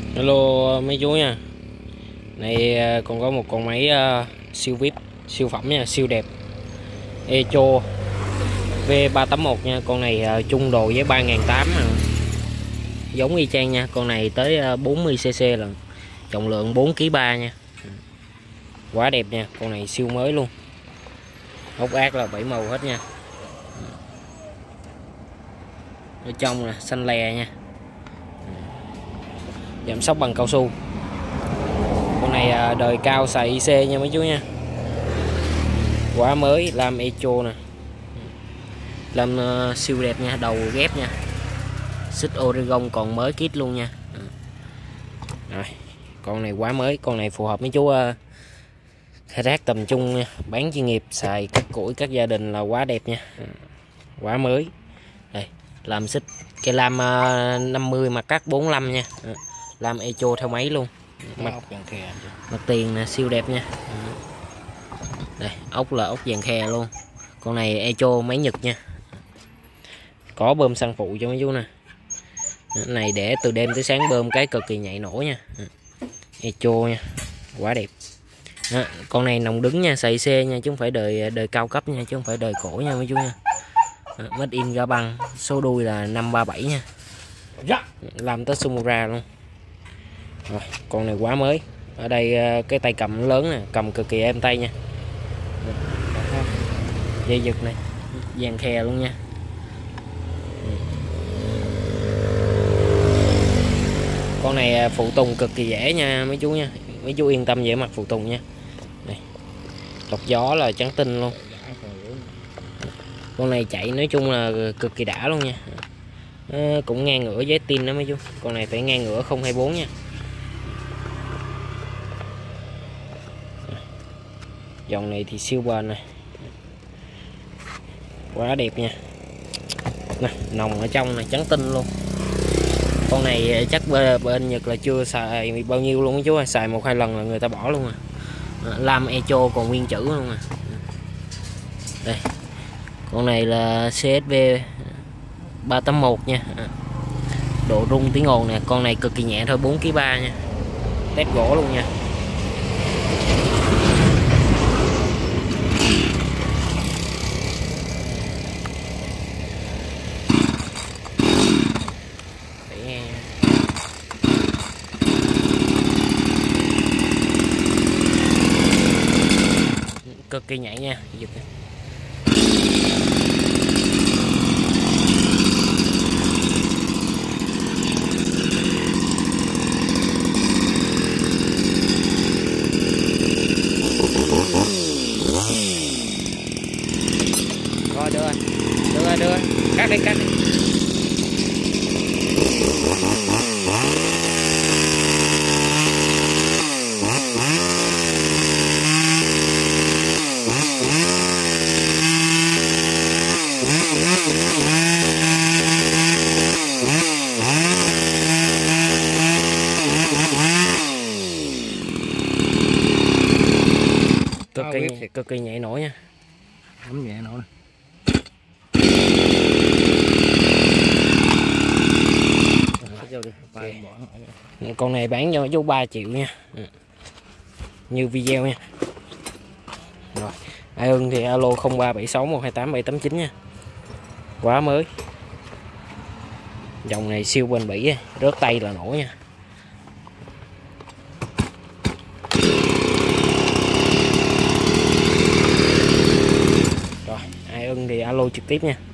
Hello mấy chú nha. Này còn có một con máy siêu VIP, siêu phẩm nha, siêu đẹp. Echo V381 nha. Con này chung đồ với 3.800 mà. Giống y chang nha. Con này tới 40cc lần. Trọng lượng 4,3 kg nha. Quá đẹp nha. Con này siêu mới luôn. Ốc ác là 7 màu hết nha. Ở trong là xanh lè nha. Giảm sóc bằng cao su. Con này đời cao xài IC nha mấy chú nha. Quá mới, làm Echo nè. Làm siêu đẹp nha, đầu ghép nha. Xích Oregon còn mới kit luôn nha. Rồi, con này quá mới, con này phù hợp mấy chú khai thác tầm trung nha, bán chuyên nghiệp, xài cắt củi các gia đình là quá đẹp nha. Quá mới. Đây, làm xích cây lam 50 mặt cắt 45 nha. Làm Echo theo máy luôn. Mặt tiền nè, siêu đẹp nha. Đây, ốc là ốc vàng khe luôn. Con này Echo máy Nhật nha. Có bơm xăng phụ cho mấy chú nè. Này để từ đêm tới sáng bơm cái cực kỳ nhạy nổ nha. Echo nha, quá đẹp. Đó, con này nòng đứng nha, xài xe nha, chứ không phải đời cao cấp nha, chứ không phải đời cổ nha mấy chú nha. Made in Gabon, số đuôi là 537 nha. Làm tới Sumura luôn. Rồi, con này quá mới. Ở đây cái tay cầm lớn nè, cầm cực kỳ êm tay nha. Dây giật này, vàng khè luôn nha. Con này phụ tùng cực kỳ dễ nha mấy chú nha. Mấy chú yên tâm về mặt phụ tùng nha. Này, lọc gió là trắng tinh luôn. Con này chạy nói chung là cực kỳ đã luôn nha. Cũng ngang ngửa với tin đó mấy chú. Con này phải ngang ngửa 024 nha. Dòng này thì siêu bền này. Quá đẹp nha. Nè, nòng ở trong này trắng tinh luôn. Con này chắc bên Nhật là chưa xài bao nhiêu luôn chú ơi, xài 1-2 lần là người ta bỏ luôn à. Lam Echo còn nguyên chữ luôn à. Đây. Con này là CSV 381 nha. Độ rung tiếng ồn nè, con này cực kỳ nhẹ thôi, 4,3 kg nha. Tép gỗ luôn nha. Cực kỳ nhạy nha. Rồi đưa cắt đi cực kỳ nhạy nổi nha. Không nhẹ nổi. Con này bán cho chú 3 triệu nha. Như video nha. Rồi, ai ưng thì alo 0376 128 789 nha. Quá mới. Dòng này siêu bền bỉ, rớt tay là nổ nha. Rồi, ai ưng thì alo trực tiếp nha.